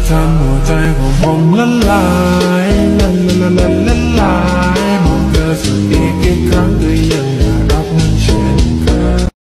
ทำหัวใจของผมละลายละลายละลายละลาย